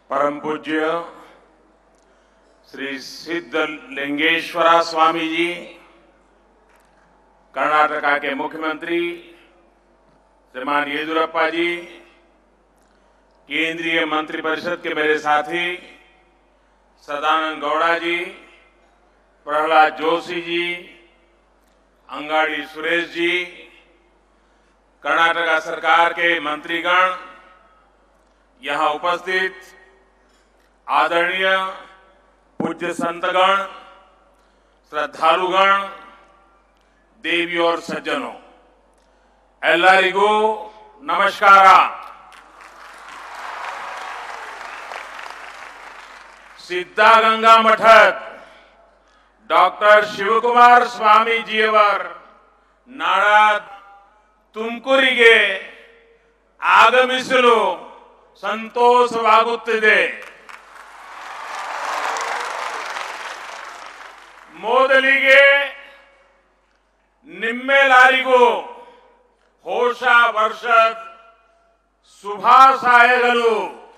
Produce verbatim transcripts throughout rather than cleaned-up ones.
परम पूज्य श्री सिद्धलिंगेश्वर स्वामी जी, कर्नाटका के मुख्यमंत्री श्रीमान येदियुरप्पा जी, केंद्रीय मंत्रिपरिषद के मेरे साथी सदानंद गौड़ा जी, प्रहलाद जोशी जी, अंगाड़ी सुरेश जी, कर्नाटका सरकार के मंत्रीगण, यहां उपस्थित आदरणीय पूज्य संतगण, श्रद्धालुगण, देवी और सज्जनों, एल्लारिगो नमस्कार। सिद्धगंगा मठद डॉक्टर शिवकुमार स्वामी जीवर नाड़ा तुमकुरिगे ಆಗಮಿಸಲು ಸಂತೋಷವಾಗುತ್ತಿದೆ। ಮೊದಲಿಗೆ ನಿಮ್ಮೆಲ್ಲರಿಗೂ ಹೊಸ ವರ್ಷದ ಶುಭಾಶಯಗಳು।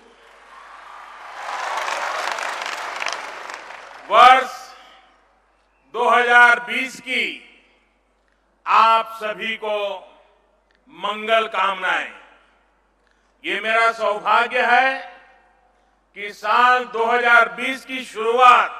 वर्ष दो हज़ार बीस की आप सभी को मंगल कामनाएं। ये मेरा सौभाग्य है कि साल दो हज़ार बीस की शुरुआत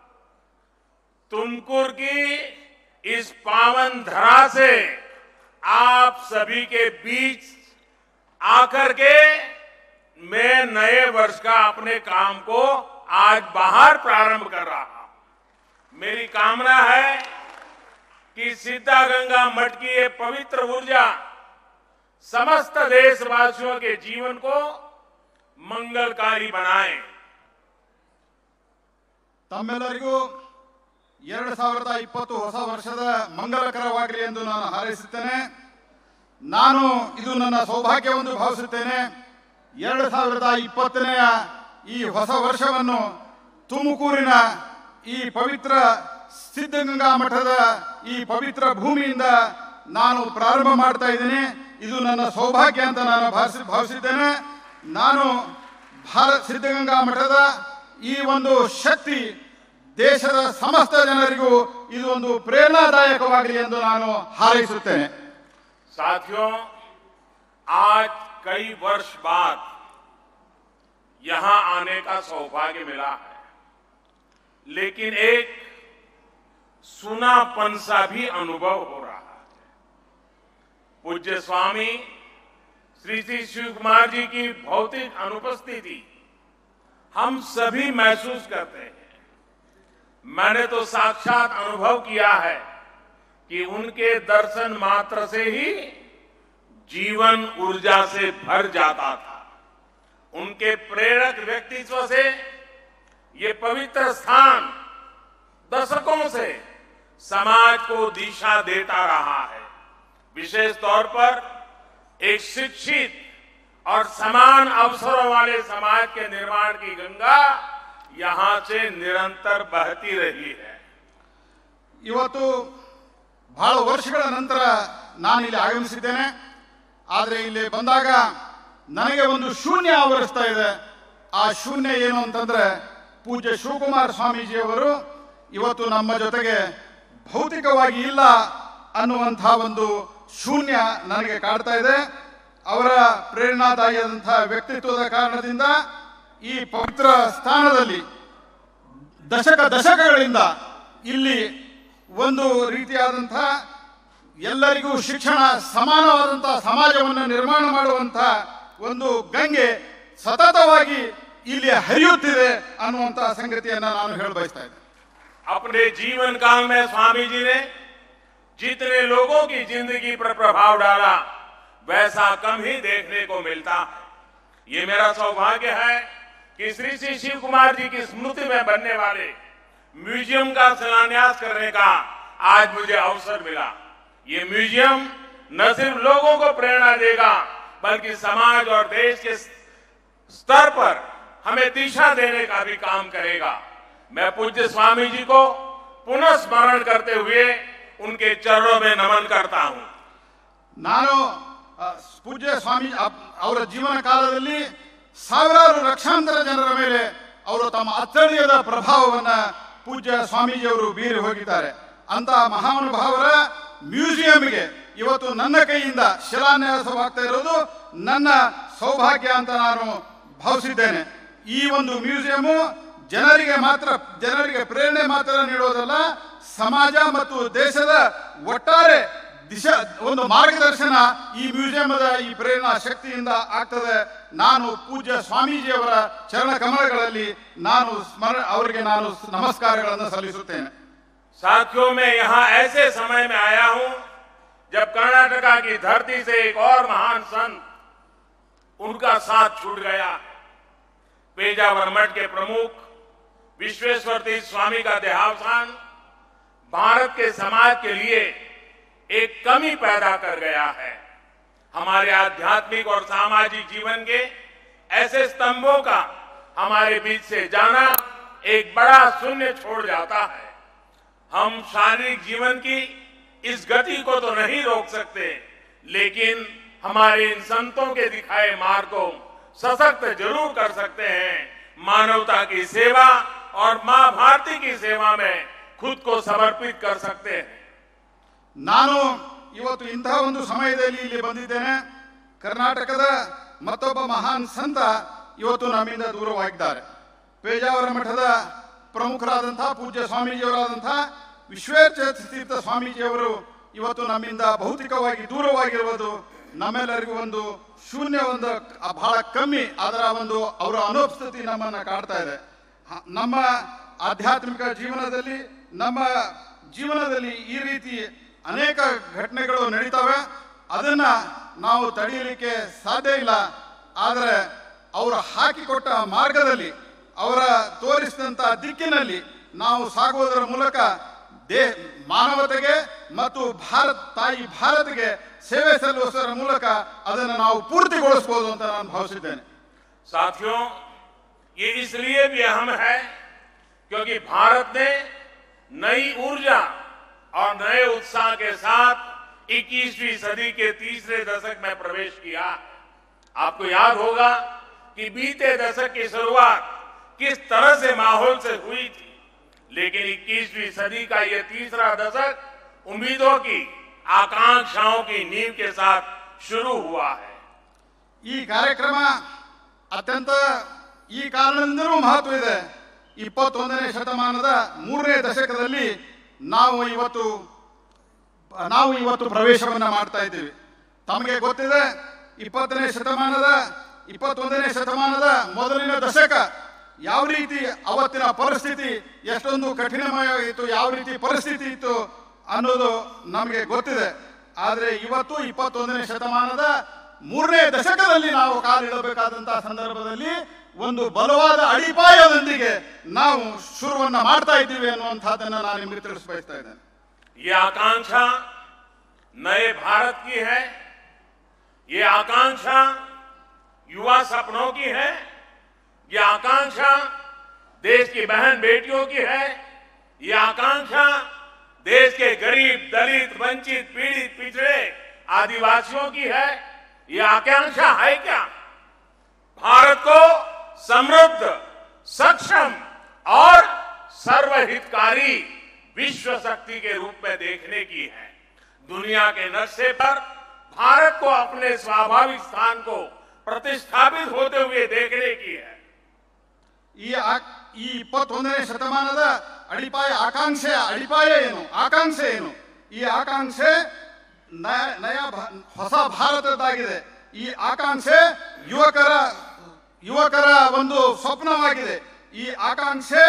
तुमकुर की इस पावन धरा से आप सभी के बीच आकर के मैं नए वर्ष का अपने काम को आज बाहर प्रारंभ कर रहा हूं। मेरी कामना है कि सिद्धगंगा मठ की ये पवित्र ऊर्जा समस्त देशवासियों के जीवन को मंगलकारी बनाए। ತಮ್ಮೆಲ್ಲರಿಗೂ ಎರಡು ಸಾವಿರದ ಇಪ್ಪತ್ತು ಹೊಸ ವರ್ಷದ ಮಂಗಲಕರವಾಗಲಿ ಎಂದು ನಾನು ಹಾರೈಸುತ್ತೇನೆ। ನಾನು ಇದು ನನ್ನ ಸೌಭಾಗ್ಯವೆಂದು ಭಾವಿಸುತ್ತೇನೆ। ಎರಡು ಸಾವಿರದ ಇಪ್ಪತ್ತನೆಯ ಈ ಹೊಸ ವರ್ಷವನ್ನು ತುಮಕೂರಿನ ಈ ಪವಿತ್ರ ಸಿದ್ಧಗಂಗಾ ಮಠದ ಈ ಪವಿತ್ರ ಭೂಮಿಯಿಂದ ನಾನು ಪ್ರಾರಂಭ ಮಾಡ್ತಾ ಇದ್ದೀನಿ। ಇದು ನನ್ನ ಸೌಭಾಗ್ಯ ಅಂತ ನಾನು ಭಾವಿಸಿದ್ದೇನೆ। ನಾನು ಭಾರತ ಸಿದ್ಧಗಂಗಾ ಮಠದ ಈ ಒಂದು ಶಕ್ತಿ ದೇಶದ ಸಮಸ್ತ ಜನರಿಗೂ ಇದು ಒಂದು ಪ್ರೇರಣಾದಾಯಕವಾಗಲಿ ಎಂದು ನಾನು ಹಾರೈಸುತ್ತೇನೆ। साथियों, आज कई वर्ष बाद यहां आने का सौभाग्य मिला है, लेकिन एक सुनापन सा भी अनुभव हो रहा है। पूज्य स्वामी श्री श्री शिव कुमार जी की भौतिक अनुपस्थिति हम सभी महसूस करते हैं। मैंने तो साक्षात अनुभव किया है कि उनके दर्शन मात्र से ही जीवन ऊर्जा से भर जाता था। उनके प्रेरक व्यक्तित्व से ये पवित्र स्थान दशकों से समाज को दिशा देता रहा है। विशेष तौर पर एक शिक्षित और समान अवसरों वाले समाज के निर्माण की गंगा यहां से निरंतर बहती रही है। ಇವತ್ತು ಬಹಳ ವರ್ಷಗಳ ನಂತರ ನಾನು ಇಲ್ಲಿ ಆಗಮಿಸಿದ್ದೇನೆ। ಆದರೆ ಇಲ್ಲಿ ಬಂದಾಗ ನನಗೆ ಒಂದು ಶೂನ್ಯ ಆವರಿಸ್ತಾ ಇದೆ। ಆ ಶೂನ್ಯ ಏನು ಅಂತಂದ್ರೆ ಪೂಜ್ಯ ಶಿವಕುಮಾರ ಸ್ವಾಮೀಜಿಯವರು ಇವತ್ತು ನಮ್ಮ ಜೊತೆಗೆ ಭೌತಿಕವಾಗಿ ಇಲ್ಲ ಅನ್ನುವಂಥ ಒಂದು ಶೂನ್ಯ ನನಗೆ ಕಾಡ್ತಾ ಇದೆ। ಅವರ ಪ್ರೇರಣಾದಾಯದಂತಹ ವ್ಯಕ್ತಿತ್ವದ ಕಾರಣದಿಂದ ಈ ಪವಿತ್ರ ಸ್ಥಾನದಲ್ಲಿ ದಶಕ ದಶಕಗಳಿಂದ ಇಲ್ಲಿ ಒಂದು ರೀತಿಯಾದಂತಹ ಎಲ್ಲರಿಗೂ ಶಿಕ್ಷಣ ಸಮಾನವಾದಂತಹ ಸಮಾಜವನ್ನು ನಿರ್ಮಾಣ ಮಾಡುವಂತಹ ಒಂದು ಗಂಗೆ ಸತತವಾಗಿ ಇಲ್ಲಿ ಹರಿಯುತ್ತಿದೆ ಅನ್ನುವಂತಹ ಸಂಗತಿಯನ್ನು ನಾನು ಹೇಳ ಬಯಸ್ತಾ ಇದ್ದೇನೆ। अपने जीवन काल में स्वामी जी ने जितने लोगों की जिंदगी पर प्रभाव डाला वैसा कम ही देखने को मिलता है। ये मेरा सौभाग्य है कि श्री श्री शिव कुमार जी की स्मृति में बनने वाले म्यूजियम का शिलान्यास करने का आज मुझे अवसर मिला। ये म्यूजियम न सिर्फ लोगों को प्रेरणा देगा बल्कि समाज और देश के स्तर पर हमें दिशा देने का भी काम करेगा। मैं पूज्य स्वामी जी को पुनः स्मरण करते हुए उनके चरणों में नमन करता हूं। ನಾನು ಪೂಜ್ಯ ಸ್ವಾಮಿ ಅವರ ಜೀವನ ಕಾಲದಲ್ಲಿ ಸಾವಿರಾರು ಲಕ್ಷಾಂತರ ಜನರ ಮೇಲೆ ಅವರು ತಮ್ಮ ಅಚ್ಚಳಿಯದ ಪ್ರಭಾವವನ್ನ ಪೂಜ್ಯ ಸ್ವಾಮೀಜಿಯವರು ಬೀರಿ ಹೋಗಿದ್ದಾರೆ. ಅಂತಹ ಮಹಾನುಭಾವರ ಮ್ಯೂಸಿಯಂಗೆ ಇವತ್ತು ನನ್ನ ಕೈಯಿಂದ ಶಿಲಾನ್ಯಾಸವಾಗ್ತಾ ಇರೋದು ನನ್ನ ಸೌಭಾಗ್ಯ ಅಂತ ನಾನು ಭಾವಿಸಿದ್ದೇನೆ. ಈ ಒಂದು ಮ್ಯೂಸಿಯಂ ಜನರಿಗೆ ಮಾತ್ರ ಜನರಿಗೆ ಪ್ರೇರಣೆ ಮಾತ್ರ ನೀಡೋದಲ್ಲ, ಸಮಾಜ ಮತ್ತು ದೇಶದ ಒಟ್ಟಾರೆ ದಿಶಾ ಒಂದು ಮಾರ್ಗದರ್ಶನ ಈ ಮ್ಯೂಸಿಯಂದ ಈ ಪ್ರೇರಣಾ ಶಕ್ತಿಯಿಂದ ಆಗ್ತದೆ. ನಾನು ಪೂಜ್ಯ ಸ್ವಾಮೀಜಿಯವರ ಚರಣ ಕಮಲಗಳಲ್ಲಿ ನಾನು ಸ್ಮರ ಅವರಿಗೆ ನಾನು ನಮಸ್ಕಾರಗಳನ್ನು ಸಲ್ಲಿಸುತ್ತೇನೆ. साथियों मैं यहाँ ऐसे समय में आया हूँ जब कर्नाटका की धरती से एक और महान संत उनका साथ छूट गया. पेजावर मठ के प्रमुख विश्वेश्वर तीर्थ स्वामी का देहावसान भारत के समाज के लिए एक कमी पैदा कर गया है. हमारे आध्यात्मिक और सामाजिक जीवन के ऐसे स्तंभों का हमारे बीच से जाना एक बड़ा शून्य छोड़ जाता है. हम शारीरिक जीवन की इस गति को तो नहीं रोक सकते, लेकिन हमारे इन संतों के दिखाए मार्ग को सशक्त जरूर कर सकते हैं. मानवता की सेवा और मां भारती की सेवा में खुद को समर्पित कर सकते हैं. ನಾನು ಇವತ್ತು ಇಂತಹ ಒಂದು ಸಮಯದಲ್ಲಿ ಇಲ್ಲಿ ಬಂದಿದ್ದೇನೆ. ಕರ್ನಾಟಕದ ಮತ್ತೊಬ್ಬ ಮಹಾನ್ ಸಂತ ಇವತ್ತು ನಮ್ಮಿಂದ ದೂರವಾಗಿದ್ದಾರೆ. ಪೇಜಾವರ ಮಠದ ಪ್ರಮುಖರಾದಂತಹ ಪೂಜ್ಯ ಸ್ವಾಮೀಜಿಯವರಾದಂತಹ ವಿಶ್ವೇಶ್ವರ ತೀರ್ಥ ಸ್ವಾಮೀಜಿಯವರು ಇವತ್ತು ನಮ್ಮಿಂದ ಭೌತಿಕವಾಗಿ ದೂರವಾಗಿರುವುದು ನಮ್ಮೆಲ್ಲರಿಗೂ ಒಂದು ಶೂನ್ಯ ಒಂದು ಬಹಳ ಕಮ್ಮಿ ಅದರ ಒಂದು ಅವರ ಅನುಪಸ್ಥಿತಿ ನಮ್ಮನ್ನು ಕಾಡ್ತಾ ಇದೆ. ನಮ್ಮ ಆಧ್ಯಾತ್ಮಿಕ ಜೀವನದಲ್ಲಿ ನಮ್ಮ ಜೀವನದಲ್ಲಿ ಈ ರೀತಿ ಅನೇಕ ಘಟನೆಗಳು ನಡೀತವೆ. ಅದನ್ನ ನಾವು ತಡೆಯಲಿಕ್ಕೆ ಸಾಧ್ಯ ಇಲ್ಲ. ಆದರೆ ಅವರು ಹಾಕಿಕೊಟ್ಟ ಮಾರ್ಗದಲ್ಲಿ ಅವರ ತೋರಿಸಿದಂಥ ದಿಕ್ಕಿನಲ್ಲಿ ನಾವು ಸಾಗುವುದರ ಮೂಲಕ ದೇ ಮಾನವತೆಗೆ ಮತ್ತು ಭಾರತ ತಾಯಿ ಭಾರತಿಗೆ ಸೇವೆ ಸಲ್ಲಿಸುವುದರ ಮೂಲಕ ಅದನ್ನು ನಾವು ಪೂರ್ತಿಗೊಳಿಸಬಹುದು ಅಂತ ನಾನು ಭಾವಿಸಿದ್ದೇನೆ. साथियों, ये इसलिए भी अहम है क्योंकि भारत ने नई ऊर्जा और नए उत्साह के साथ इक्कीसवीं सदी के तीसरे दशक में प्रवेश किया. आपको याद होगा कि बीते दशक की शुरुआत किस तरह से माहौल से हुई थी, लेकिन इक्कीसवीं सदी का यह तीसरा दशक उम्मीदों की आकांक्षाओं की नींव के साथ शुरू हुआ है. ಈ ಕಾರ್ಯಕ್ರಮ ಅತ್ಯಂತ ಈ ಕಾರಣದಿಂದಲೂ ಮಹತ್ವ ಇದೆ. ಇಪ್ಪತ್ತೊಂದನೇ ಶತಮಾನದ ಮೂರನೇ ದಶಕದಲ್ಲಿ ನಾವು ಇವತ್ತು ನಾವು ಇವತ್ತು ಪ್ರವೇಶವನ್ನ ಮಾಡ್ತಾ ಇದ್ದೀವಿ. ತಮಗೆ ಗೊತ್ತಿದೆ, ಇಪ್ಪತ್ತನೇ ಶತಮಾನದ ಇಪ್ಪತ್ತೊಂದನೇ ಶತಮಾನದ ಮೊದಲಿನ ದಶಕ ಯಾವ ರೀತಿ ಅವತ್ತಿನ ಪರಿಸ್ಥಿತಿ ಎಷ್ಟೊಂದು ಕಠಿಣಮಯವಾಗಿತ್ತು, ಯಾವ ರೀತಿ ಪರಿಸ್ಥಿತಿ ಇತ್ತು ಅನ್ನೋದು ನಮಗೆ ಗೊತ್ತಿದೆ. ಆದರೆ ಇವತ್ತು ಇಪ್ಪತ್ತೊಂದನೇ ಶತಮಾನದ ಮೂರನೇ ದಶಕದಲ್ಲಿ ನಾವು ಕಾಲಿಡಬೇಕಾದಂತಹ ಸಂದರ್ಭದಲ್ಲಿ ಒಂದು ಬಲವಾದ ಅಡಿಪಾಯದೊಂದಿಗೆ ನಾವು ಶುರುವನ್ನ ಮಾಡ್ತಾ ಇದ್ದೀವಿ ಅನ್ನುವಂಥದ್ದನ್ನ ನಾನು ನಿಮಗೆ ತಿಳಿಸ ಬಯಸ್ತಾ ಇದ್ದೇನೆ. ये आकांक्षा नए भारत की है, ये आकांक्षा युवा सपनों की है, ये आकांक्षा देश की बहन बेटियों की है, ये आकांक्षा देश के गरीब, दलित, वंचित, पीड़ित, पिछड़े आदिवासियों की है. ये आकांक्षा है क्या? भारत को समृद्ध, सक्षम और सर्वहितकारी विश्व शक्ति के रूप में देखने की है. दुनिया के नक्शे पर भारत को अपने स्वाभाविक स्थान को प्रतिष्ठापित होते हुए देखने की है. ಈ ಈ ಇಪ್ಪತ್ತೊಂದನೇ ಶತಮಾನದ ಅಡಿಪಾಯ ಆಕಾಂಕ್ಷೆ ಅಡಿಪಾಯ ಏನು, ಆಕಾಂಕ್ಷೆ ಏನು? ಈ ಆಕಾಂಕ್ಷೆ ನಯ ಹೊಸ ಭಾರತದ್ದಾಗಿದೆ. ಈ ಆಕಾಂಕ್ಷೆ ಯುವಕರ ಯುವಕರ ಒಂದು ಸ್ವಪ್ನವಾಗಿದೆ. ಈ ಆಕಾಂಕ್ಷೆ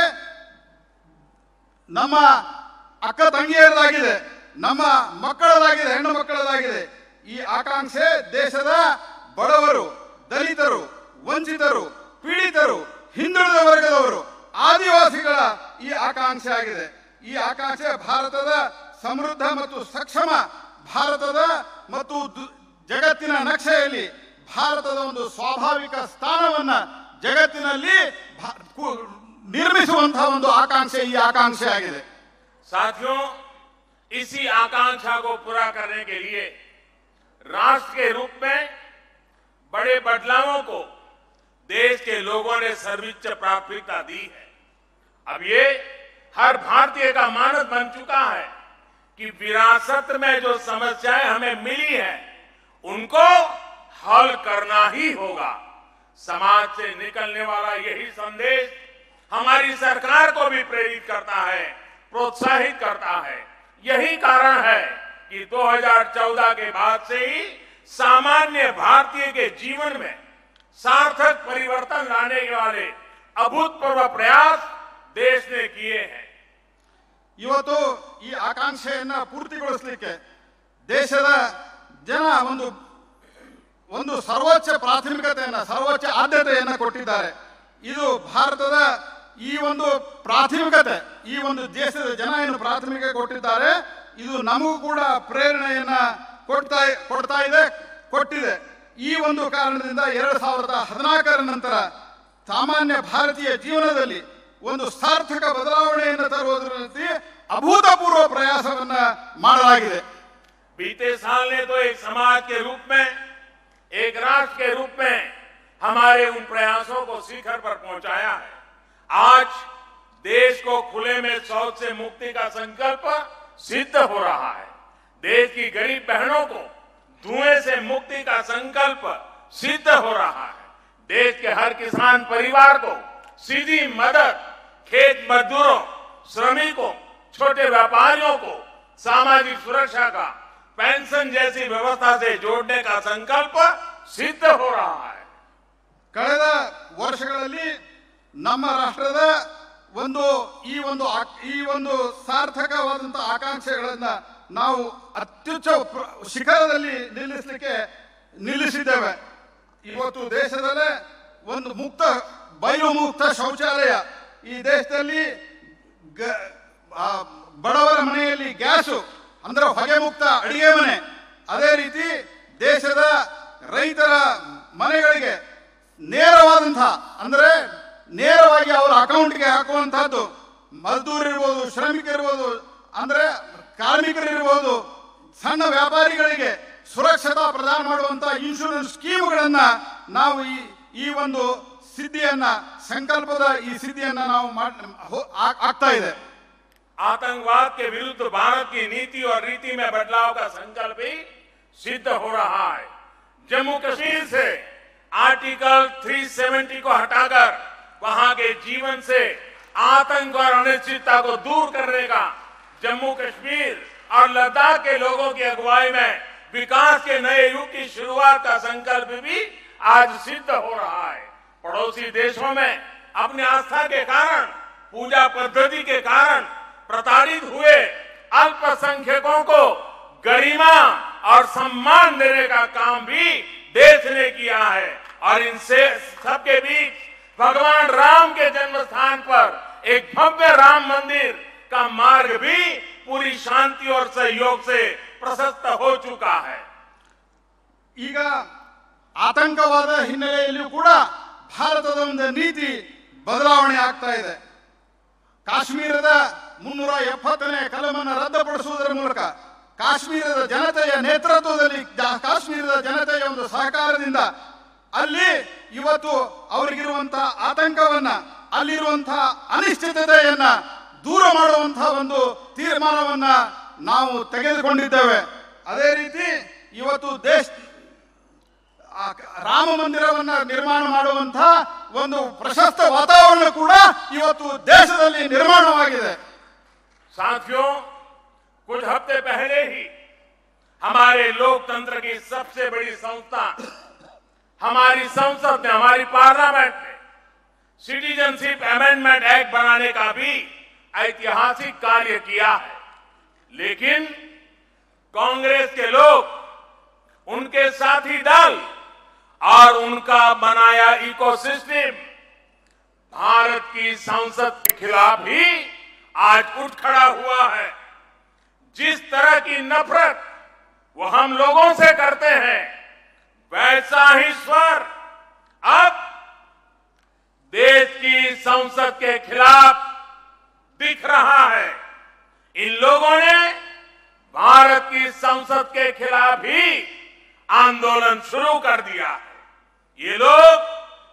ನಮ್ಮ ಅಕ್ಕ ತಂಗಿಯರದಾಗಿದೆ, ನಮ್ಮ ಮಕ್ಕಳದಾಗಿದೆ, ಹೆಣ್ಣು ಮಕ್ಕಳದಾಗಿದೆ. ಈ ಆಕಾಂಕ್ಷೆ ದೇಶದ ಬಡವರು, ದಲಿತರು, ವಂಚಿತರು, ಪೀಡಿತರು, ಹಿಂದುಳಿದ ವರ್ಗದವರು, ಆದಿವಾಸಿಗಳ ಈ ಆಕಾಂಕ್ಷೆ ಆಗಿದೆ. ಈ ಆಕಾಂಕ್ಷೆ ಭಾರತದ ಸಮೃದ್ಧ ಮತ್ತು ಸಕ್ಷಮ ಭಾರತದ ಮತ್ತು ಜಗತ್ತಿನ ನಕ್ಷೆಯಲ್ಲಿ ಭಾರತದ ಒಂದು ಸ್ವಾಭಾವಿಕ ಸ್ಥಾನವನ್ನ ಜಗತ್ತಿನಲ್ಲಿ ನಿರ್ಮಿಸುವಂತಹ ಒಂದು ಆಕಾಂಕ್ಷೆ ಈ ಆಕಾಂಕ್ಷೆ ಆಗಿದೆ. साथियों, इसी आकांक्षा को पूरा करने के लिए राष्ट्र के रूप में बड़े बदलावों को देश के लोगों ने सर्वोच्च प्राथमिकता दी है। अब ये हर भारतीय का मानस बन चुका है कि विरासत में जो समस्याएं हमें मिली है उनको हल करना ही होगा। समाज से निकलने वाला यही संदेश हमारी सरकार को भी प्रेरित करता है, प्रोत्साहित करता है। यही कारण है कि दो हज़ार चौदह के बाद से ही सामान्य भारतीय के जीवन में सार्थक परिवर्तन लाने वाले अभूतपूर्व प्रयास देश ने किए हैं। ಇವತ್ತು ಈ ಆಕಾಂಕ್ಷೆಯನ್ನ ಪೂರ್ತಿಗೊಳಿಸಲಿಕ್ಕೆ ದೇಶದ ಜನ ಒಂದು ಒಂದು ಸರ್ವೋಚ್ಚ ಪ್ರಾಥಮಿಕತೆಯನ್ನ ಸರ್ವೋಚ್ಚ ಆದ್ಯತೆಯನ್ನ ಕೊಟ್ಟಿದ್ದಾರೆ. ಇದು ಭಾರತದ ಈ ಒಂದು ಪ್ರಾಥಮಿಕತೆ, ಈ ಒಂದು ದೇಶದ ಜನ ಏನು ಪ್ರಾಥಮಿಕತೆ ಕೊಟ್ಟಿದ್ದಾರೆ, ಇದು ನಮಗೂ ಕೂಡ ಪ್ರೇರಣೆಯನ್ನ ಕೊಡ್ತಾ ಕೊಡ್ತಾ ಇದೆ ಕೊಟ್ಟಿದೆ. ಈ ಒಂದು ಕಾರಣದಿಂದ ಎರಡ್ ಸಾವಿರದ ಹದಿನಾಲ್ಕರ ನಂತರ ಸಾಮಾನ್ಯ ಭಾರತೀಯ ಜೀವನದಲ್ಲಿ ಒಂದು ಸಾರ್ಥಕ ಬದಲಾವಣೆಯನ್ನು ತರುವುದರಲ್ಲಿ अभूतपूर्व प्रयासवನ್ನ ಮಾಡಲಾಗಿದೆ. बीते साल ने तो एक समाज के रूप में, एक राष्ट्र के रूप में हमारे उन प्रयासों को शिखर पर पहुंचाया है। आज देश को खुले में शौच से मुक्ति का संकल्प सिद्ध हो रहा है। देश की गरीब बहनों को धुएं से मुक्ति का संकल्प सिद्ध हो रहा है। देश के हर किसान परिवार को सीधी मदद खेत मजदूरों, श्रमिकों, छोटे व्यापारियों को सामाजिक सुरक्षा का, पेंशन जैसी व्यवस्था से जोड़ने का संकल्प सिद्ध हो रहा है। ಕಳೆದ ವರ್ಷಗಳಲ್ಲಿ ನಮ್ಮ ರಾಷ್ಟ್ರದ ಒಂದು ಈ ಒಂದು ಈ ಒಂದು ಸಾರ್ಥಕವಾದಂತಹ ಆಕಾಂಕ್ಷೆಗಳನ್ನ ನಾವು ಅತ್ಯುಚ್ಚ ಶಿಖರದಲ್ಲಿ ನಿಲ್ಲಿಸಲಿಕ್ಕೆ ನಿಲ್ಲಿಸಿದ್ದೇವೆ. ಇವತ್ತು ದೇಶದಲ್ಲೇ ಒಂದು ಮುಕ್ತ ಬಯಲು ಮುಕ್ತ ಶೌಚಾಲಯ, ಈ ದೇಶದಲ್ಲಿ ಬಡವರ ಮನೆಯಲ್ಲಿ ಗ್ಯಾಸು ಅಂದ್ರೆ ಹೊಗೆ ಮುಕ್ತ ಅಡಿಗೆ ಮನೆ, ಅದೇ ರೀತಿ ದೇಶದ ರೈತರ ಮನೆಗಳಿಗೆ ನೇರವಾದಂತಹ ಅಂದ್ರೆ ನೇರವಾಗಿ ಅವರ ಅಕೌಂಟ್ಗೆ ಹಾಕುವಂತಹದ್ದು, ಮಜ್ದೂರಿರ್ಬೋದು, ಶ್ರಮಿಕರಿರ್ಬೋದು, ಅಂದ್ರೆ ಕಾರ್ಮಿಕರಿರ್ಬೋದು, ಸಣ್ಣ ವ್ಯಾಪಾರಿಗಳಿಗೆ ಸುರಕ್ಷತಾ ಪ್ರದಾನ ಮಾಡುವಂತಹ ಇನ್ಶೂರೆನ್ಸ್ ಸ್ಕೀಮ್ಗಳನ್ನ ನಾವು ಈ ಈ ಒಂದು ಸಿದ್ಧಿಯನ್ನ ಸಂಕಲ್ಪದ ಈ ಸಿದ್ಧಿಯನ್ನ ನಾವು ಆಗ್ತಾ ಇದೆ. आतंकवाद के विरुद्ध भारत की नीति और रीति में बदलाव का संकल्प भी सिद्ध हो रहा है। जम्मू कश्मीर से आर्टिकल तीन सौ सत्तर को हटाकर वहां के जीवन से आतंक और अनिश्चितता को दूर करने का जम्मू कश्मीर और लद्दाख के लोगों की अगुवाई में विकास के नए युग की शुरुआत का संकल्प भी आज सिद्ध हो रहा है। पड़ोसी देशों में अपनी आस्था के कारण, पूजा पद्धति के कारण प्रताड़ित हुए अल्पसंख्यकों को गरिमा और सम्मान देने का काम भी देश ने किया है। और इनसे सबके बीच भगवान राम के जन्म स्थान पर एक भव्य राम मंदिर का मार्ग भी पूरी शांति और सहयोग से प्रशस्त हो चुका है। ಈಗ ಆತಂಕವಾದ ಹಿನ್ನೆಲೆಯಲ್ಲಿಯೂ ಕೂಡ ಭಾರತದ ಒಂದು ನೀತಿ ಬದಲಾವಣೆ ಆಗ್ತಾ ಇದೆ. ಕಾಶ್ಮೀರದ ಮುನ್ನೂರ ಎಪ್ಪತ್ತನೇ ಕಲಮನ್ನು ರದ್ದುಪಡಿಸುವುದರ ಮೂಲಕ ಕಾಶ್ಮೀರದ ಜನತೆಯ ನೇತೃತ್ವದಲ್ಲಿ, ಕಾಶ್ಮೀರದ ಜನತೆಯ ಒಂದು ಸಹಕಾರದಿಂದ ಅಲ್ಲಿ ಇವತ್ತು ಅವರಿಗಿರುವಂತಹ ಆತಂಕವನ್ನ, ಅಲ್ಲಿರುವಂತಹ ಅನಿಶ್ಚಿತತೆಯನ್ನ ದೂರ ಮಾಡುವಂತಹ ಒಂದು ತೀರ್ಮಾನವನ್ನ ನಾವು ತೆಗೆದುಕೊಂಡಿದ್ದೇವೆ. ಅದೇ ರೀತಿ ಇವತ್ತು ದೇಶ ರಾಮ ಮಂದಿರವನ್ನ ನಿರ್ಮಾಣ ಮಾಡುವಂತಹ ಒಂದು ಪ್ರಶಸ್ತ ವಾತಾವರಣ ಕೂಡ ಇವತ್ತು ದೇಶದಲ್ಲಿ ನಿರ್ಮಾಣವಾಗಿದೆ. साथियों, कुछ हफ्ते पहले ही हमारे लोकतंत्र की सबसे बड़ी संस्था हमारी संसद ने, हमारी पार्लियामेंट ने सिटीजनशिप अमेंडमेंट एक्ट बनाने का भी ऐतिहासिक कार्य किया है। लेकिन कांग्रेस के लोग, उनके साथी दल और उनका बनाया इकोसिस्टम भारत की संसद के खिलाफ ही आज उठ खड़ा हुआ है। जिस तरह की नफरत वो हम लोगों से करते हैं, वैसा ही स्वर अब देश की संसद के खिलाफ दिख रहा है। इन लोगों ने भारत की संसद के खिलाफ ही आंदोलन शुरू कर दिया है। ये लोग पाकिस्तान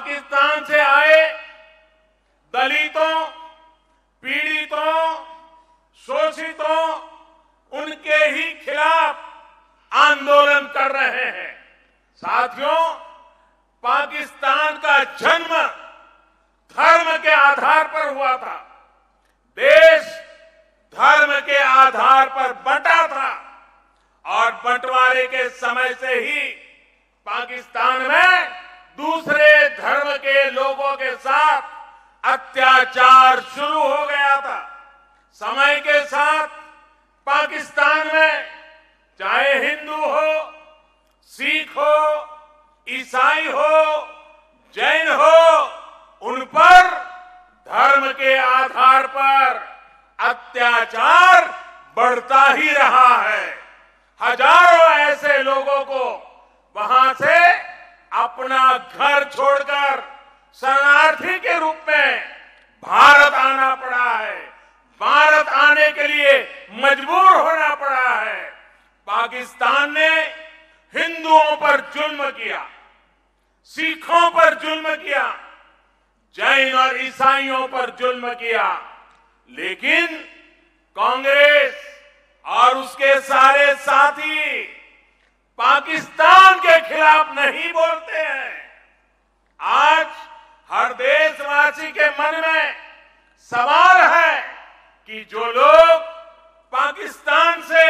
पाकिस्तान से आए दलितों, पीड़ितों, शोषितों, उनके ही खिलाफ आंदोलन कर रहे हैं। साथियों, पाकिस्तान का जन्म धर्म के आधार पर हुआ था। देश धर्म के आधार पर बंटा था और बंटवारे के समय से ही पाकिस्तान में दूसरे धर्म के लोगों के साथ अत्याचार शुरू हो गया था। समय के साथ पाकिस्तान में चाहे हिंदू हो, सिख हो, ईसाई हो, जैन हो, उन पर धर्म के आधार पर अत्याचार बढ़ता ही रहा है। हजारों ऐसे लोगों को वहां से अपना घर छोड़कर शरणार्थी के रूप में भारत आना पड़ा है। भारत आने के लिए मजबूर होना पड़ा है। पाकिस्तान ने हिंदुओं पर जुल्म किया, सिखों पर जुल्म किया, जैन और ईसाइयों पर जुल्म किया, लेकिन कांग्रेस और उसके सारे साथी पाकिस्तान के खिलाफ नहीं बोलते हैं। आज हर देशवासी के मन में सवाल है कि जो लोग पाकिस्तान से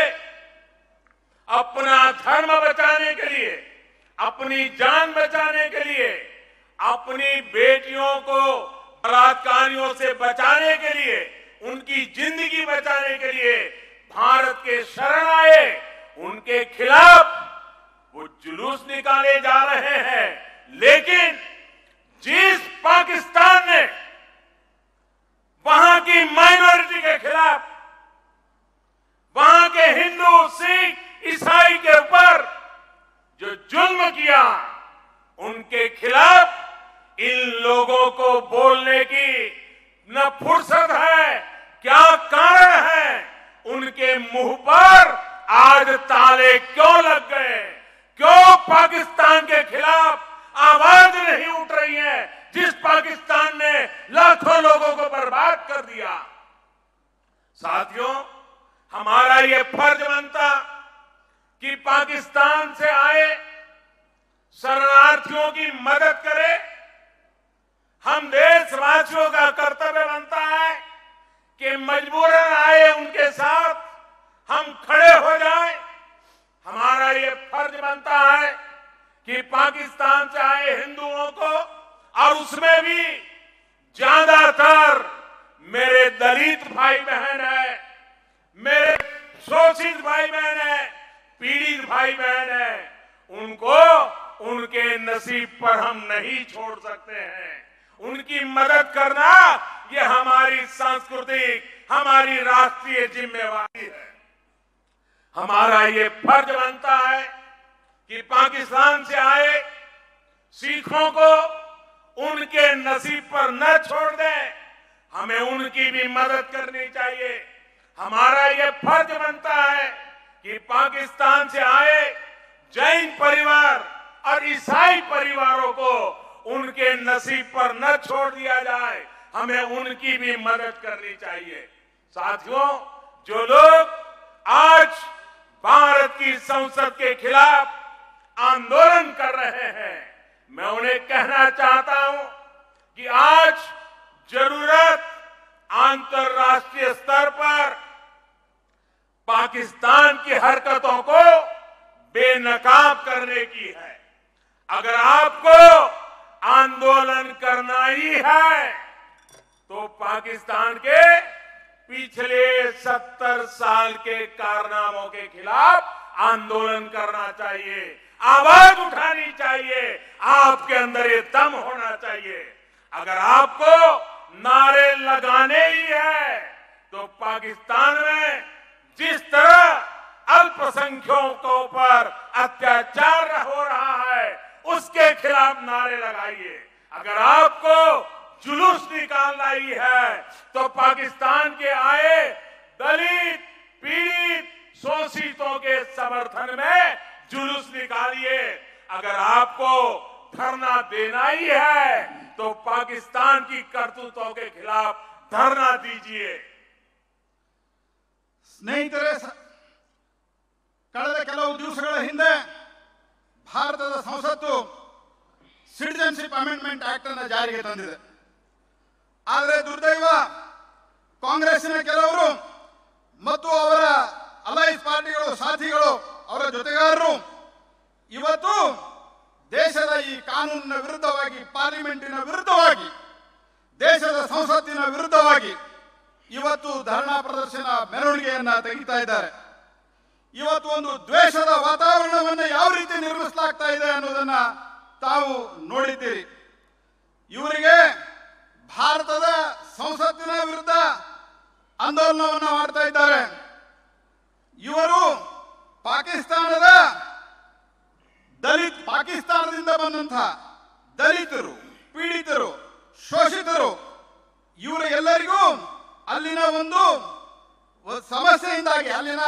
अपना धर्म बचाने के लिए, अपनी जान बचाने के लिए, अपनी बेटियों को बलात्कारियों से बचाने के लिए, उनकी जिंदगी बचाने के लिए भारत के शरण आए, उनके खिलाफ वो जुलूस निकाले जा रहे हैं। लेकिन जिस पाकिस्तान ने वहां की माइनॉरिटी के खिलाफ, वहां के हिंदू, सिख, ईसाई के ऊपर जो जुल्म किया, उनके खिलाफ इन लोगों को बोलने की न फुर्सत है, क्या कारण है? उनके मुंह पर आज ताले क्यों लग गए? क्यों पाकिस्तान के खिलाफ आवाज नहीं उठ रही है, जिस पाकिस्तान ने लाखों लोगों को बर्बाद कर दिया? साथियों, हमारा ये फर्ज बनता कि पाकिस्तान से आए शरणार्थियों की मदद करें। हम देशवासियों का कर्तव्य बनता है कि मजबूरन आए उनके साथ हम खड़े हो जाएं। हमारा ये फर्ज बनता है कि पाकिस्तान से आए हिंदुओं को, और उसमें भी ज्यादातर मेरे दलित भाई बहन है, मेरे शोषित भाई बहन है, पीड़ित भाई बहन है, उनको उनके नसीब पर हम नहीं छोड़ सकते हैं। उनकी मदद करना ये हमारी सांस्कृतिक, हमारी राष्ट्रीय जिम्मेवारी है। हमारा ये फर्ज बनता है कि पाकिस्तान से आए सिखों को उनके नसीब पर न छोड़ दें, हमें उनकी भी मदद करनी चाहिए। हमारा ये फर्ज बनता है कि पाकिस्तान से आए जैन परिवार और ईसाई परिवारों को उनके नसीब पर न छोड़ दिया जाए, हमें उनकी भी मदद करनी चाहिए। साथियों, जो लोग आज भारत की संसद के खिलाफ आंदोलन कर रहे हैं, मैं उन्हें कहना चाहता हूं कि आज जरूरत अंतर्राष्ट्रीय स्तर पर पाकिस्तान की हरकतों को बेनकाब करने की है। अगर आपको आंदोलन करना ही है तो पाकिस्तान के पिछले सत्तर साल के कारनामों के खिलाफ आंदोलन करना चाहिए, आवाज उठानी चाहिए, आपके अंदर ये दम होना चाहिए। अगर आपको नारे लगाने ही है तो पाकिस्तान में जिस तरह अल्पसंख्यकों पर अत्याचार हो रहा है उसके खिलाफ नारे लगाइए। अगर आपको जुलूस निकालना ही है तो पाकिस्तान के आए दलित, पीड़ित, शोषितों के समर्थन में जुलूस निकालिए। अगर आपको धरना देना ही है तो पाकिस्तान की करतूतों के खिलाफ धरना दीजिए। ಸ್ನೇಹಿತರೆ, ಕಳೆದ ಕೆಲವು ದಿವಸಗಳ ಹಿಂದೆ ಭಾರತದ ಸಂಸತ್ತು ಸಿಟಿಜನ್ಶಿಪ್ ಅಮೆಂಡ್ಮೆಂಟ್ ಆಕ್ಟ್ ಅನ್ನು ಜಾರಿಗೆ ತಂದಿದೆ. ಆದರೆ ದುರ್ದೈವ ಕಾಂಗ್ರೆಸ್ಸಿನ ಕೆಲವರು ಮತ್ತು ಅವರ ಅಲೈನ್ಸ್ ಪಾರ್ಟಿಗಳು, ಸಾಥಿಗಳು, ಅವರ ಜೊತೆಗಾರರು ಇವತ್ತು ದೇಶದ ಈ ಕಾನೂನಿನ ವಿರುದ್ಧವಾಗಿ, ಪಾರ್ಲಿಮೆಂಟಿನ ವಿರುದ್ಧವಾಗಿ, ದೇಶದ ಸಂಸತ್ತಿನ ವಿರುದ್ಧವಾಗಿ ಇವತ್ತು ಧರಣಾ ಪ್ರದರ್ಶನ, ಮೆರವಣಿಗೆಯನ್ನ ತೆಗಿತಾ ಇದ್ದಾರೆ. ಇವತ್ತು ಒಂದು ದ್ವೇಷದ ವಾತಾವರಣವನ್ನು ಯಾವ ರೀತಿ ನಿರ್ಮಿಸಲಾಗ್ತಾ ಇದೆ ಅನ್ನೋದನ್ನ ತಾವು ನೋಡಿದ್ದೀರಿ. ಇವರಿಗೆ ಭಾರತದ ಸಂಸತ್ತಿನ ವಿರುದ್ಧ ಆಂದೋಲನವನ್ನು ಮಾಡ್ತಾ ಇದ್ದಾರೆ. ಇವರು ಪಾಕಿಸ್ತಾನದ ದಲಿತ ಪಾಕಿಸ್ತಾನದಿಂದ ಬಂದಂತಹ ದಲಿತರು, ಪೀಡಿತರು, ಶೋಷಿತರು, ಇವರ ಎಲ್ಲರಿಗೂ ಅಲ್ಲಿನ ಒಂದು ಸಮಸ್ಯೆಯಿಂದಾಗಿ, ಅಲ್ಲಿನ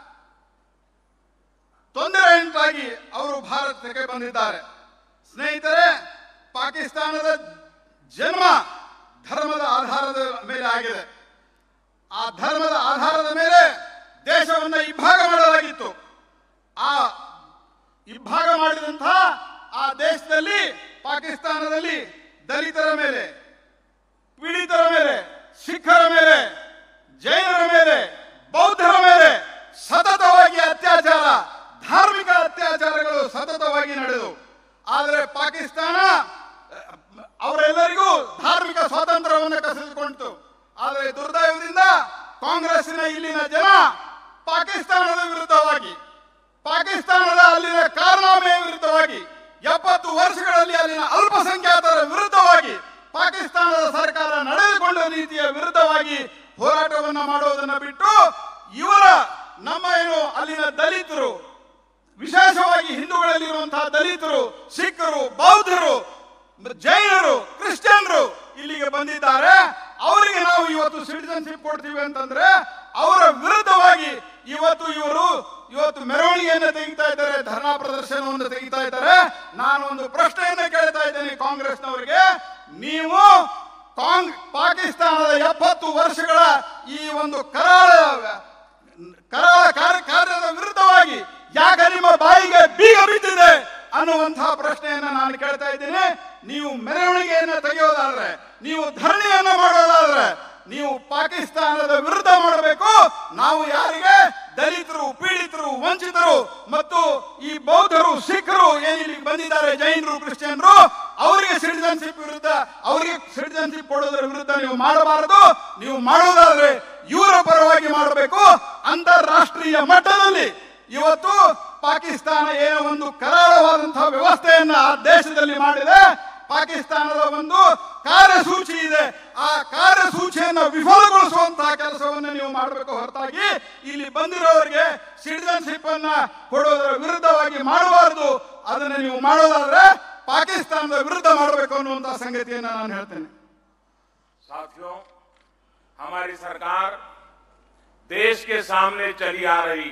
ತೊಂದರೆಯಿಂದಾಗಿ ಅವರು ಭಾರತಕ್ಕೆ ಬಂದಿದ್ದಾರೆ. ಸ್ನೇಹಿತರೆ, ಪಾಕಿಸ್ತಾನದ ಜನ್ಮ ಧರ್ಮದ ಆಧಾರದ ಮೇಲೆ ಆಗಿದೆ. ಆ ಧರ್ಮದ ಆಧಾರದ ಮೇಲೆ ದೇಶವನ್ನು ಇಬ್ಬಾಗ ಮಾಡಲಾಗಿತ್ತು. ಆ ಇಬ್ಬಾಗ ಮಾಡಿದಂತಹ ಆ ದೇಶದಲ್ಲಿ, ಪಾಕಿಸ್ತಾನದಲ್ಲಿ ದಲಿತರ ಮೇಲೆ, ಪೀಡಿತರ ಮೇಲೆ, ಸಿಖ್ಖರ ಮೇಲೆ, ಜೈನರ ಮೇಲೆ, ಬೌದ್ಧರ ಮೇಲೆ ಸತತವಾಗಿ ಅತ್ಯಾಚಾರ, ಧಾರ್ಮಿಕ ಅತ್ಯಾಚಾರಗಳು ಸತತವಾಗಿ ನಡೆದು, ಆದರೆ ಪಾಕಿಸ್ತಾನ ಅವರೆಲ್ಲರಿಗೂ ಧಾರ್ಮಿಕ ಸ್ವಾತಂತ್ರ್ಯವನ್ನು ಕಸಿದುಕೊಂಡಿತು. ಆದರೆ ದುರ್ದೈವದಿಂದ ಕಾಂಗ್ರೆಸ್ಸಿನ ಇಲ್ಲಿನ ಜನ ಪಾಕಿಸ್ತಾನದ ವಿರುದ್ಧವಾಗಿ, ಪಾಕಿಸ್ತಾನದ ಅಲ್ಲಿನ ಕಾರಣಾಮೆಯ ವಿರುದ್ಧವಾಗಿ, ಎಪ್ಪತ್ತು ವರ್ಷಗಳಲ್ಲಿ ಅಲ್ಲಿನ ಅಲ್ಪಸಂಖ್ಯಾತರ ವಿರುದ್ಧವಾಗಿ, ಪಾಕಿಸ್ತಾನದ ಸರ್ಕಾರ ನಡೆದುಕೊಂಡ ರೀತಿಯ ವಿರುದ್ಧವಾಗಿ ಹೋರಾಟವನ್ನು ಮಾಡುವುದನ್ನು ಬಿಟ್ಟು ಇವರ ನಮ್ಮ ಏನು ಅಲ್ಲಿನ ದಲಿತರು, ವಿಶೇಷವಾಗಿ ಹಿಂದೂಗಳಲ್ಲಿರುವಂತಹ ದಲಿತರು, ಸಿಖ್ಖರು, ಬೌದ್ಧರು, ಜೈನರು, ಕ್ರಿಶ್ಚಿಯನ್ರು ಇಲ್ಲಿಗೆ ಬಂದಿದ್ದಾರೆ. ಅವರಿಗೆ ನಾವು ಇವತ್ತು ಸಿಟಿಜನ್ಶಿಪ್ ಕೊಡ್ತೀವಿ ಅಂತಂದ್ರೆ ಅವರ ವಿರುದ್ಧವಾಗಿ ಇವತ್ತು ಇವರು ಇವತ್ತು ಮೆರವಣಿಗೆಯನ್ನು ತೆಗಿತಾ ಇದ್ದಾರೆ, ಧರಣಾ ಪ್ರದರ್ಶನವನ್ನು ತೆಗಿತಾ ಇದ್ದಾರೆ. ನಾನು ಒಂದು ಪ್ರಶ್ನೆಯನ್ನು ಕೇಳ್ತಾ ಇದ್ದೇನೆ ಕಾಂಗ್ರೆಸ್ನವರಿಗೆ, ನೀವು ಕಾಂಗ್ ಪಾಕಿಸ್ತಾನದ ಎಪ್ಪತ್ತು ವರ್ಷಗಳ ಈ ಒಂದು ಕರಾಳ ಕರಾಳ ಕಾರ್ಯ ಕಾರ್ಯದ ವಿರುದ್ಧವಾಗಿ ಯಾಕೆ ನಿಮ್ಮ ಬಾಯಿಗೆ ಬೀಗ ಬಿದ್ದಿದೆ ಅನ್ನುವಂತಹ ಪ್ರಶ್ನೆಯನ್ನ ನಾನು ಕೇಳ್ತಾ ಇದ್ದೀನಿ. ನೀವು ಮೆರವಣಿಗೆಯನ್ನು ತೆಗೆಯೋದಾದ್ರೆ, ನೀವು ಧರಣಿಯನ್ನು ಮಾಡೋದಾದ್ರೆ ನೀವು ಪಾಕಿಸ್ತಾನದ ವಿರುದ್ಧ ಮಾಡಬೇಕು. ನಾವು ಯಾರಿಗೆ ದಲಿತರು, ಪೀಡಿತರು, ವಂಚಿತರು ಮತ್ತು ಈ ಬೌದ್ಧರು, ಸಿಖ್ಖರು ಏನಿಲ್ಲಿ ಬಂದಿದ್ದಾರೆ, ಜೈನರು, ಕ್ರಿಶ್ಚಿಯನ್ರು, ಅವರಿಗೆ ಸಿಟಿಜನ್ಶಿಪ್ ವಿರುದ್ಧ, ಅವರಿಗೆ ಸಿಟಿಜನ್ಶಿಪ್ ಕೊಡೋದರ ವಿರುದ್ಧ ನೀವು ಮಾಡಬಾರದು. ನೀವು ಮಾಡೋದಾದ್ರೆ ಇವರ ಪರವಾಗಿ ಮಾಡಬೇಕು. ಅಂತಾರಾಷ್ಟ್ರೀಯ ಮಟ್ಟದಲ್ಲಿ ಇವತ್ತು ಪಾಕಿಸ್ತಾನ ಏನೋ ಒಂದು ಕರಾಳವಾದಂತಹ ವ್ಯವಸ್ಥೆಯನ್ನ ಆ ದೇಶದಲ್ಲಿ ಮಾಡಿದೆ. ಪಾಕಿಸ್ತಾನದ ಒಂದು ಕಾರ್ಯಸೂಚಿ ಇದೆ. ಆ ಕಾರ್ಯಸೂಚಿಯನ್ನು ವಿಫಲಗೊಳಿಸುವಂತಹ ಕೆಲಸವನ್ನು ನೀವು ಮಾಡಬೇಕು ಹೊರತಾಗಿ ಇಲ್ಲಿ ಬಂದಿರೋರಿಗೆ ಸಿಟಿಜನ್ಶಿಪ್ ಅನ್ನ ಕೊಡೋದರ ವಿರುದ್ಧವಾಗಿ ಮಾಡಬಾರದು. ಅದನ್ನು ನೀವು ಮಾಡೋದಾದ್ರೆ ಪಾಕಿಸ್ತಾನದ ವಿರುದ್ಧ ಮಾಡಬೇಕು ಅನ್ನುವಂತಹ ಸಂಗತಿಯನ್ನು ನಾನು ಹೇಳ್ತೇನೆ. साथियों, हमारी सरकार देश के सामने चली आ रही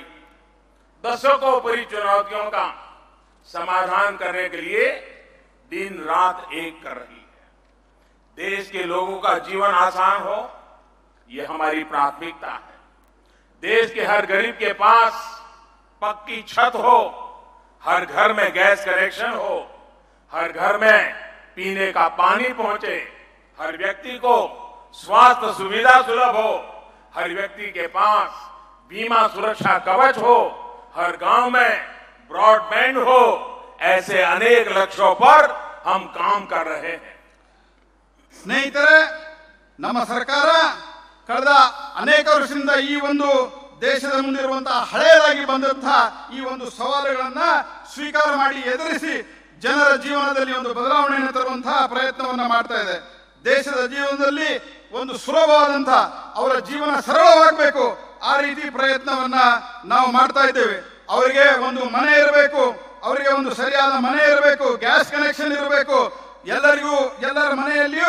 दशकों चुनौतियों का समाधान करने के लिए दिन रात एक कर रही है. देश के लोगों का जीवन आसान हो, ये हमारी प्राथमिकता है. देश के हर गरीब के पास पक्की छत हो, हर घर में गैस कनेक्शन हो, हर घर में पीने का पानी पहुंचे, हर व्यक्ति को स्वास्थ्य सुविधा सुलभ हो, हर व्यक्ति के पास बीमा सुरक्षा कवच हो, हर गांव में ब्रॉडबैंड हो, ऐसे अनेक लक्ष्यों पर हम काम कर रहे हैं. ಸ್ನೇಹಿತರೆ, ನಮ್ಮ ಸರ್ಕಾರ ಕಳೆದ ಅನೇಕ ವರ್ಷದಿಂದ ಈ ಒಂದು ದೇಶದ ಮುಂದಿರುವಂತಹ ಹಳೆಯದಾಗಿ ಬಂದಂತಹ ಈ ಒಂದು ಸವಾಲುಗಳನ್ನ ಸ್ವೀಕಾರ ಮಾಡಿ ಎದುರಿಸಿ ಜನರ ಜೀವನದಲ್ಲಿ ಒಂದು ಬದಲಾವಣೆಯನ್ನು ತರುವಂತಹ ಪ್ರಯತ್ನವನ್ನ ಮಾಡ್ತಾ ಇದೆ. ದೇಶದ ಜೀವನದಲ್ಲಿ ಒಂದು ಸುಲಭವಾದಂತಹ ಅವರ ಜೀವನ ಸರಳವಾಗಬೇಕು, ಆ ರೀತಿ ಪ್ರಯತ್ನವನ್ನ ನಾವು ಮಾಡ್ತಾ ಇದ್ದೇವೆ. ಅವರಿಗೆ ಒಂದು ಮನೆ ಇರಬೇಕು, ಅವರಿಗೆ ಒಂದು ಸರಿಯಾದ ಮನೆ ಇರಬೇಕು, ಗ್ಯಾಸ್ ಕನೆಕ್ಷನ್ ಇರಬೇಕು, ಎಲ್ಲರಿಗೂ ಎಲ್ಲರ ಮನೆಯಲ್ಲಿಯೂ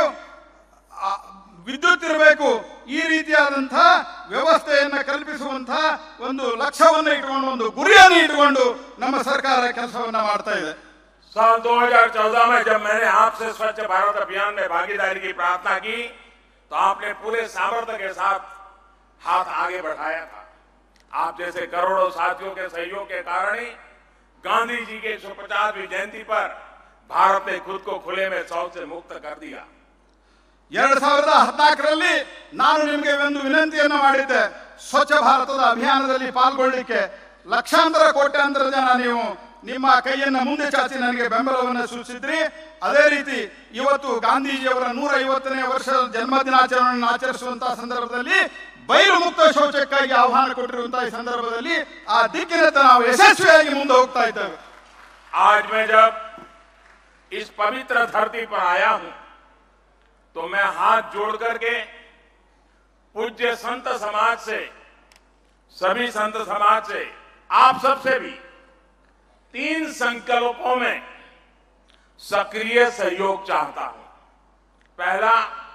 ವಿದ್ಯುತ್ ಇರಬೇಕು. ಈ ರೀತಿಯಾದಂತಹ ವ್ಯವಸ್ಥೆಯನ್ನ ಕಲ್ಪಿಸುವಂತಹ ಒಂದು ಲಕ್ಷ್ಯವನ್ನು ಇಟ್ಟುಕೊಂಡು, ಒಂದು ಗುರಿಯನ್ನು ಇಟ್ಟುಕೊಂಡು ನಮ್ಮ ಸರ್ಕಾರ ಕೆಲಸವನ್ನ ಮಾಡ್ತಾ ಇದೆ. साल दो हज़ार चौदह में जब मैंने आपसे स्वच्छ भारत अभियान में भागीदारी की प्रार्थना की तो आपने पूरे सामर्थ्य के साथ हाथ आगे बढ़ाया था। आप जैसे करोड़ों साथियों के सहयोग के कारण ही गांधी जी के एक सौ पचासवीं जयंती पर भारत ने खुद को खुले में शौच से मुक्त कर दिया। ಎರಡು ಸಾವಿರದ ಹದಿನಾಲ್ಕರಲ್ಲಿ ನಾನು ನಿಮಗೆ ಒಂದು ವಿನಂತಿಯನ್ನು ಮಾಡಿದ್ದೆ, ಸ್ವಚ್ಛ ಭಾರತದ ಅಭಿಯಾನದಲ್ಲಿ ಪಾಲ್ಗೊಳ್ಳಲಿಕ್ಕೆ ಲಕ್ಷಾಂತರ ಕೋಟ್ಯಾಂತರ ಜನ ನೀವು ನಿಮ್ಮ ಕೈಯನ್ನು ಮುಂದೆ ಚಾಚಿ ನನಗೆ ಬೆಂಬಲವನ್ನು ಸೂಚಿಸಿದ್ರಿ. ಅದೇ ರೀತಿ ಇವತ್ತು ಗಾಂಧೀಜಿಯವರ ನೂರ ಐವತ್ತನೇ ವರ್ಷ ಜನ್ಮ ದಿನಾಚರಣೆಯನ್ನು ಆಚರಿಸುವಂತಹ ಸಂದರ್ಭದಲ್ಲಿ ಬಯಲು ಮುಕ್ತ ಶೌಚಕ್ಕಾಗಿ ಆಹ್ವಾನ ಕೊಟ್ಟಿರುವಂತಹ ಈ ಸಂದರ್ಭದಲ್ಲಿ ಆ ದಿಕ್ಕಿನತ್ತ ನಾವು ಯಶಸ್ವಿಯಾಗಿ ಮುಂದೆ ಹೋಗ್ತಾ ಇದ್ದೇವೆ. आज मैं जब इस पवित्र धरती पर आया हूं तो मैं हाथ जोड़ करके पूज्य संत समाज से, सभी संत समाज से, आप सबसे भी तीन संकल्पों में सक्रिय सहयोग चाहता हूं। पहला,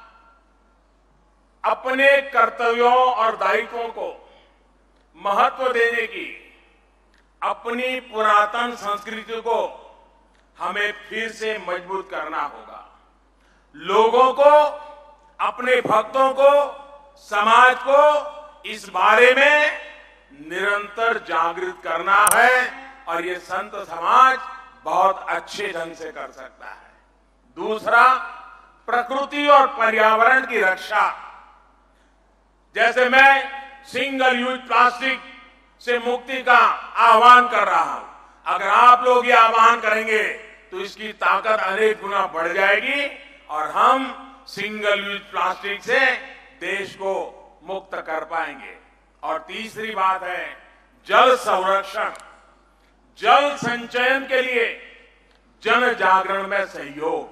अपने कर्तव्यों और दायित्वों को महत्व देने की अपनी पुरातन संस्कृति को हमें फिर से मजबूत करना होगा। लोगों को, अपने भक्तों को, समाज को इस बारे में निरंतर जागृत करना है और ये संत समाज बहुत अच्छे ढंग से कर सकता है। दूसरा, प्रकृति और पर्यावरण की रक्षा। जैसे मैं सिंगल यूज प्लास्टिक से मुक्ति का आह्वान कर रहा हूं, अगर आप लोग ये आह्वान करेंगे तो इसकी ताकत अनेक गुना बढ़ जाएगी और हम सिंगल यूज प्लास्टिक से देश को मुक्त कर पाएंगे। और तीसरी बात है जल संरक्षण, जल संचयन के लिए जन जागरण में सहयोग।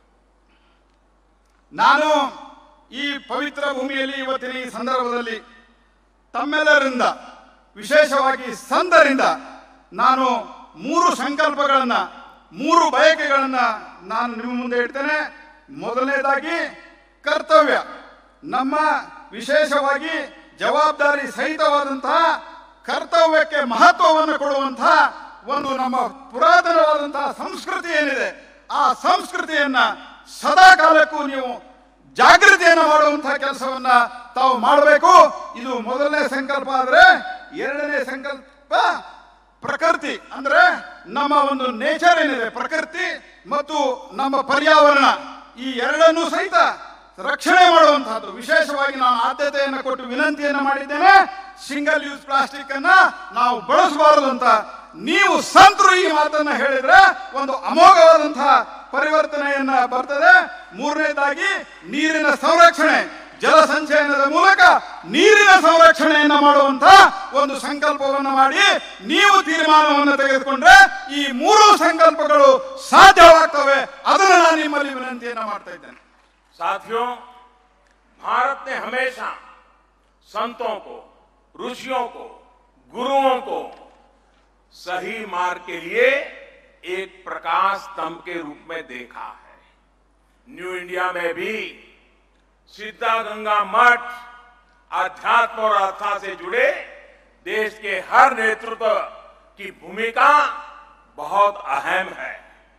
ನಾನು ಈ ಪವಿತ್ರ ಭೂಮಿಯಲ್ಲಿ ಇವತ್ತಿನ ಈ ಸಂದರ್ಭದಲ್ಲಿ ತಮ್ಮೆಲ್ಲರಿಂದ, ವಿಶೇಷವಾಗಿ ಸಂತರಿಂದ ನಾನು ಮೂರು ಸಂಕಲ್ಪಗಳನ್ನ, ಮೂರು ಬಯಕೆಗಳನ್ನ ನಾನು ನಿಮ್ಮ ಮುಂದೆ ಇಡ್ತೇನೆ. ಮೊದಲನೇದಾಗಿ ಕರ್ತವ್ಯ, ನಮ್ಮ ವಿಶೇಷವಾಗಿ ಜವಾಬ್ದಾರಿ ಸಹಿತವಾದಂತಹ ಕರ್ತವ್ಯಕ್ಕೆ ಮಹತ್ವವನ್ನು ಕೊಡುವಂತಹ ಒಂದು ನಮ್ಮ ಪುರಾತನವಾದಂತಹ ಸಂಸ್ಕೃತಿ ಏನಿದೆ, ಆ ಸಂಸ್ಕೃತಿಯನ್ನ ಸದಾ ಕಾಲಕ್ಕೂ ನೀವು ಜಾಗೃತಿಯನ್ನು ಮಾಡುವಂತಹ ಕೆಲಸವನ್ನ ತಾವು ಮಾಡಬೇಕು. ಇದು ಮೊದಲನೇ ಸಂಕಲ್ಪ. ಆದ್ರೆ ಎರಡನೇ ಸಂಕಲ್ಪ ಪ್ರಕೃತಿ, ಅಂದ್ರೆ ನಮ್ಮ ಒಂದು ನೇಚರ್ ಏನಿದೆ, ಪ್ರಕೃತಿ ಮತ್ತು ನಮ್ಮ ಪರ್ಯಾವರಣ, ಈ ಎರಡನ್ನೂ ಸಹಿತ ರಕ್ಷಣೆ ಮಾಡುವಂತಹದ್ದು. ವಿಶೇಷವಾಗಿ ನಾನು ಆದ್ಯತೆಯನ್ನು ಕೊಟ್ಟು ವಿನಂತಿಯನ್ನು ಮಾಡಿದ್ದೇನೆ, ಸಿಂಗಲ್ ಯೂಸ್ ಪ್ಲಾಸ್ಟಿಕ್ ಅನ್ನ ನಾವು ಬಳಸಬಾರದು ಅಂತ. ನೀವು ಸಂತರು ಈ ಮಾತನ್ನ ಹೇಳಿದ್ರೆ ಒಂದು ಅಮೋಘವಾದಂತಹ ಪರಿವರ್ತನೆಯನ್ನ ಬರ್ತದೆ. ಮೂರನೇದಾಗಿ ನೀರಿನ ಸಂರಕ್ಷಣೆ, ಜಲ ಸಂಚಯನದ ಮೂಲಕ ನೀರಿನ ಸಂರಕ್ಷಣೆಯನ್ನ ಮಾಡುವಂತ ಒಂದು ಸಂಕಲ್ಪವನ್ನು ಮಾಡಿ ನೀವು ತೀರ್ಮಾನವನ್ನು ತೆಗೆದುಕೊಂಡ್ರೆ ಈ ಮೂರು ಸಂಕಲ್ಪಗಳು ಸಾಧ್ಯವಾಗ್ತವೆ. ಅದನ್ನು ನಾನು ನಿಮ್ಮಲ್ಲಿ ವಿನಂತಿಯನ್ನ ಮಾಡ್ತಾ ಇದ್ದೇನೆ. साथियों, भारत ने हमेशा संतों को, ऋषियों को, गुरुओं को सही मार्ग के लिए एक प्रकाश स्तंभ के रूप में देखा है। न्यू इंडिया में भी सिद्धागंगा मठ अध्यात्म और आस्था से जुड़े देश के हर नेतृत्व की भूमिका बहुत अहम है।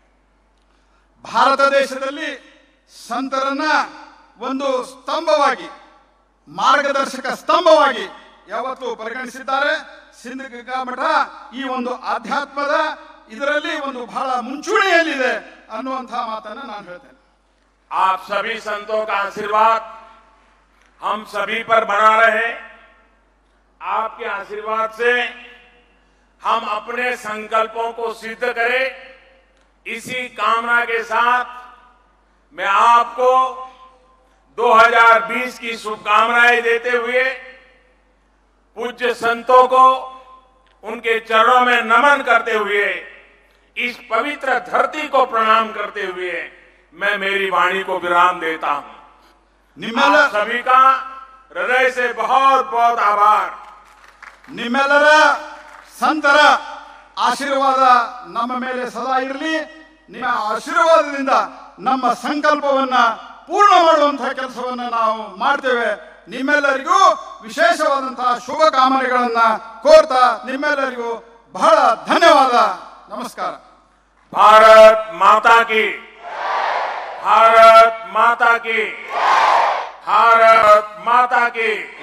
ಭಾರತ ದೇಶದಲ್ಲಿ ಸಂತರನ್ನ ಒಂದು ಸ್ತಂಭವಾಗಿ, ಮಾರ್ಗದರ್ಶಕ ಸ್ತಂಭವಾಗಿ ಯಾವತ್ತೂ ಪರಿಗಣಿಸಿದ್ದಾರೆ. ಸಿದ್ಧಗಂಗಾ ಮಠ ಈ ಒಂದು ಆಧ್ಯಾತ್ಮದ ಇದರಲ್ಲಿ ಒಂದು ಬಹಳ ಮುಂಚೂಣಿಯಲ್ಲಿದೆ ಅನ್ನುವಂತಹ ಮಾತನ್ನ ನಾನು ಹೇಳ್ತೇನೆ. आप सभी संतों का आशीर्वाद हम सभी पर बना रहे। आपके आशीर्वाद से हम अपने संकल्पों को सिद्ध करें। इसी कामना के साथ मैं आपको दो हज़ार बीस की शुभकामनाएं देते हुए पूज्य संतों को उनके चरणों में नमन करते हुए, इस पवित्र धरती को प्रणाम करते हुए मैं मेरी वाणी को विराम देता हूं। आप सभी का हृदय से बहुत बहुत आभार। ನಿಮ್ಮೆಲ್ಲರ ಸಂತರ ಆಶೀರ್ವಾದ ನಮ್ಮ ಮೇಲೆ ಸದಾ ಇರಲಿ. ನಿಮ್ಮ ಆಶೀರ್ವಾದದಿಂದ ನಮ್ಮ ಸಂಕಲ್ಪವನ್ನ ಪೂರ್ಣ ಮಾಡುವಂತಹ ಕೆಲಸವನ್ನ ನಾವು ಮಾಡ್ತೇವೆ. ನಿಮ್ಮೆಲ್ಲರಿಗೂ ವಿಶೇಷವಾದಂತಹ ಶುಭ ಕಾಮನೆಗಳನ್ನ ಕೋರ್ತಾ ನಿಮ್ಮೆಲ್ಲರಿಗೂ ಬಹಳ ಧನ್ಯವಾದ. ನಮಸ್ಕಾರ. भारत माता की, भारत माता की, भारत माता की।